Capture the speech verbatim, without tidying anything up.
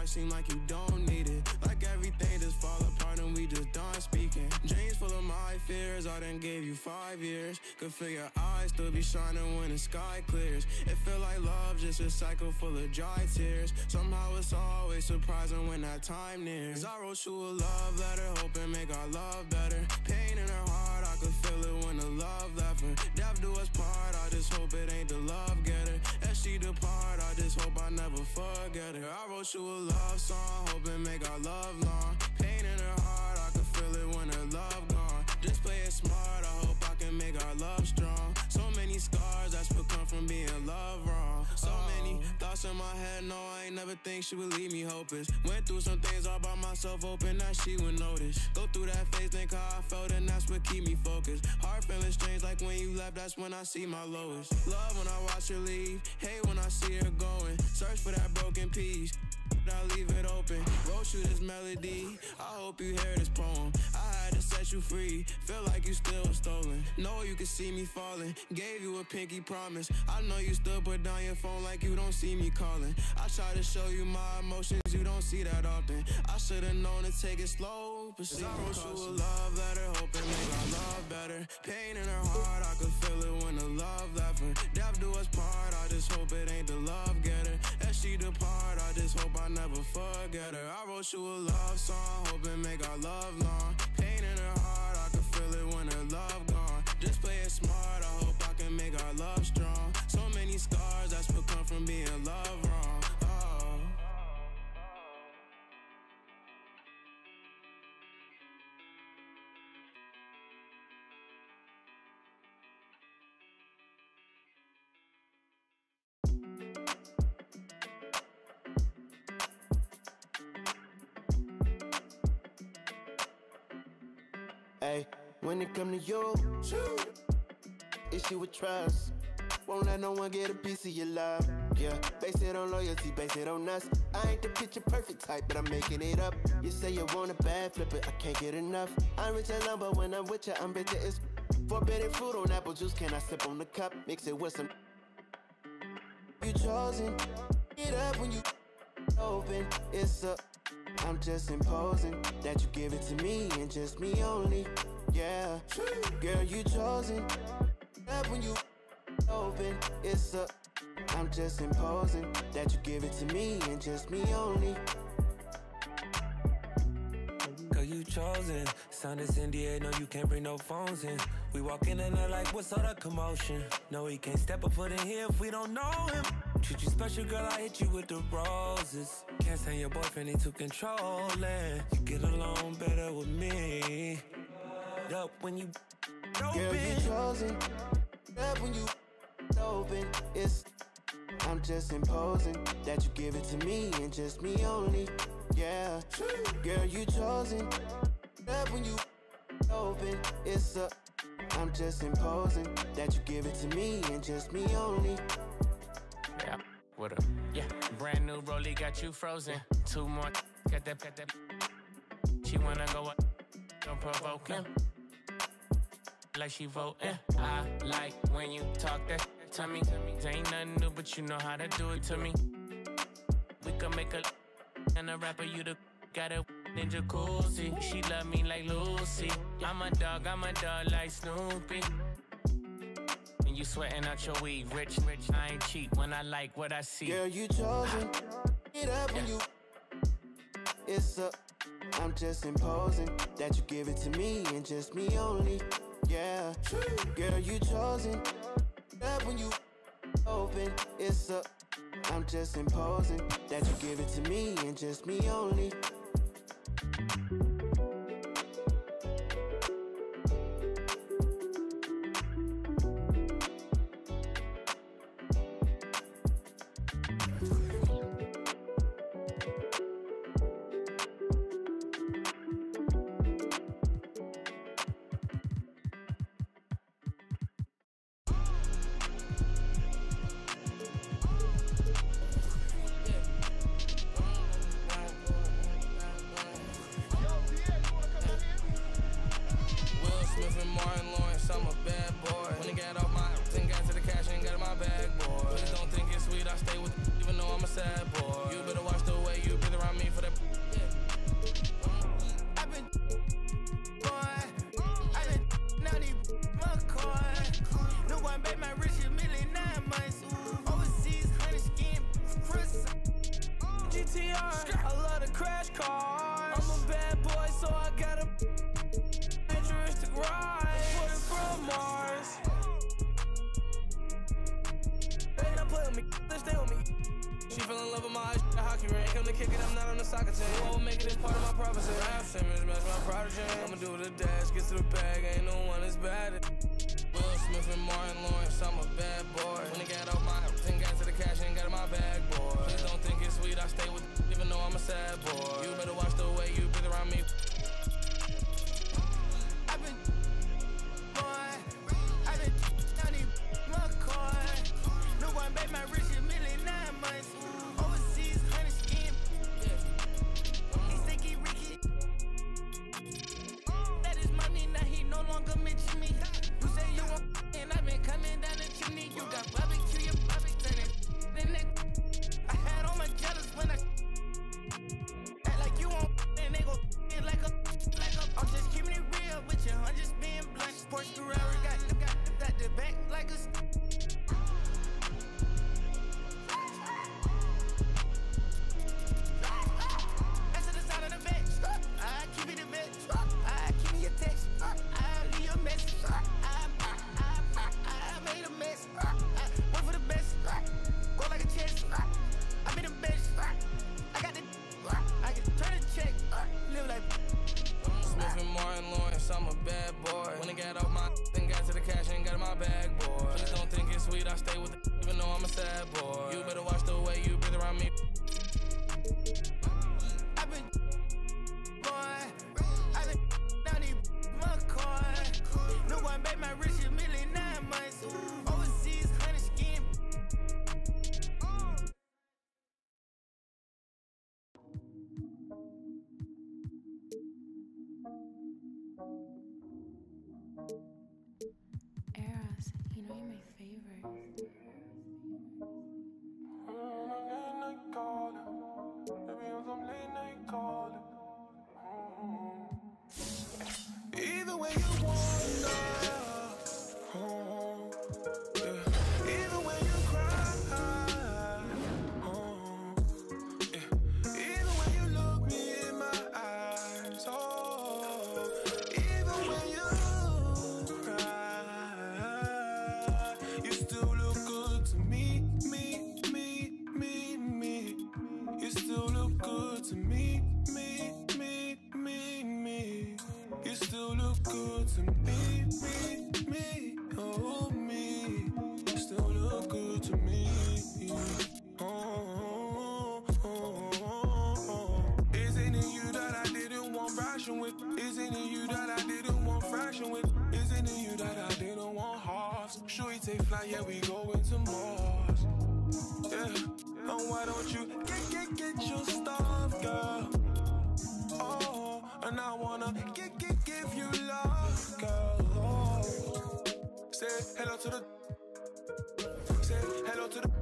seem like you don't need it. Like everything just fall apart and we just done speaking. Dreams full of my fears, I done gave you five years. Could feel your eyes still be shining when the sky clears. It feel like love, just a cycle full of dry tears. Somehow it's always surprising when that time nears. I wrote you a love letter, hoping make our love better. Pain in her heart, I could feel it when the love left her. Death do us part, I just hope it ain't the love getter. As she depart, I just hope I never forget her. I wrote you a love song, hoping make our love long. Pain in her heart, I could feel it when her love gone. Just play it smart, I hope I can make our love strong. So many scars that's become from being loved wrong. So many thoughts in my head, no, I ain't never think she would leave me hopeless. Went through some things all by myself, hoping that she would notice. Go through that phase, think how I felt, and that's what keep me focused. Heart feeling strange, like when you left, that's when I see my lowest. Love when I watch her leave, hate when I see her going. Search for that broken piece, I leave it open. Wrote you this melody, I hope you hear this poem. I had to set you free, feel like you still stolen. Know you could see me falling, gave you a pinky promise. I know you still put down your phone like you don't see me calling. I try to show you my emotions, you don't see that often. I should've known to take it slow, but see, I wrote you a love letter, hoping make our love better. Pain in her heart, I could feel it when the love left her. Death do us part, I just hope it ain't the love getter. As she depart, I just hope I never forget her. I wrote you a love song, hoping make our love long. Pain in her heart, I could feel it when her love gone. Just play it smart, I hope I can make our love strong. So many scars that's become from being loved wrong. Oh. Hey, when it come to you, issue with trust. Won't let no one get a piece of your love. Yeah, base it on loyalty, base it on us. I ain't the picture perfect type, but I'm making it up. You say you want a bad, flip it, I can't get enough. I'm rich alone, but when I'm with you, I'm bitter as forbidden fruit on apple juice. Can I sip on the cup? Mix it with some. You chosen, get up when you open. It's a. I'm just imposing that you give it to me and just me only. Yeah, girl, you chosen. Up when you open, it's a. I'm just imposing that you give it to me and just me only. Girl, you chosen. Sound is N D A, no, you can't bring no phones in. We walk in and they're like, what's all the commotion? No, he can't step a foot in here if we don't know him. Treat you special, girl, I hit you with the roses. Can't stand your boyfriend, he too controlling. You get along better with me. Up when you open. Girl, you chosen. Up when you open. It's. I'm just imposing that you give it to me and just me only. Yeah, girl, you chosen. Up when you open. It's a. I'm just imposing that you give it to me and just me only. Yeah, what up? Yeah, brand new rollie got you frozen. Two more, got that, got that. She wanna go up, don't provoke him. Like she voting. I like when you talk that to me. Ain't nothing new, but you know how to do it to me. We can make a and a rapper, you the got a in jacuzzi. She love me like Lucy. I'm a dog, I'm a dog like Snoopy. And you sweating out your weed, rich, rich. I ain't cheap when I like what I see. Girl, you chosen. Get up when you. It's a. I'm just imposing that you give it to me and just me only. Yeah, girl, you chosen. Up when you open. It's a. I'm just imposing that you give it to me and just me only. T R. I love the crash cars. I'm a bad boy, so I got a futuristic ride. Put it from Mars. They not play with me, they stay with me. She fell in love with my hockey ring. Come to kick it, I'm not on the soccer team. I will make it as part of my prophecy. Rap Simmons, match my prodigy. I'ma do the dash, get to the bag, ain't no one as bad as Will Smith and Martin Lawrence, I'm a bad boy. When I got out my ten got to the cash, ain't got in my bag, boy. Please don't think it's sweet, I stay with even though I'm a sad boy. You better watch the way you breathe around me. I've been boy, I've been down in McCoy. No one made my rich a million nine months. Overseas, honey skin. He think he Ricky. That is money, now he no longer mention me. You say you want and I've been coming down the chimney. You got barbecue, your barbecue turning. Then they, I had all my jealous when I act like you want and they go like a, like a. I'm just keeping it real with you, I'm just being blunt. Porsche Ferrari got, got, got the back like a. I'm a bad boy. When I got off my then got to the cash, ain't got in my bag, boy. Please don't think it's sweet, I stay with it, even though I'm a sad boy. You better watch the way you breathe around me. I've been boy, I've been down in McCoy. No one made my rich a million nine months. Overseas, honey skin. Eros, you know you're my favorite. Even when you wander, oh, yeah. Even when you cry, oh, yeah. Even when you look me in my eyes, oh, even when you cry, you still look good to me, me, me, me, me. You still look good to me, me, me, me, me. You still look good to me, me, me, oh me. You still look good to me. Oh, oh, oh, oh. Isn't it you that I didn't want ration with? Isn't it you that I didn't want fraction with? Isn't it you that I didn't want halves? Should we take flight? Yeah, we go into Mars. Yeah, and why don't you get, get, get your stuff, girl? Oh, and I wanna get, get, give you love, girl. Oh, say hello to the, say hello to the.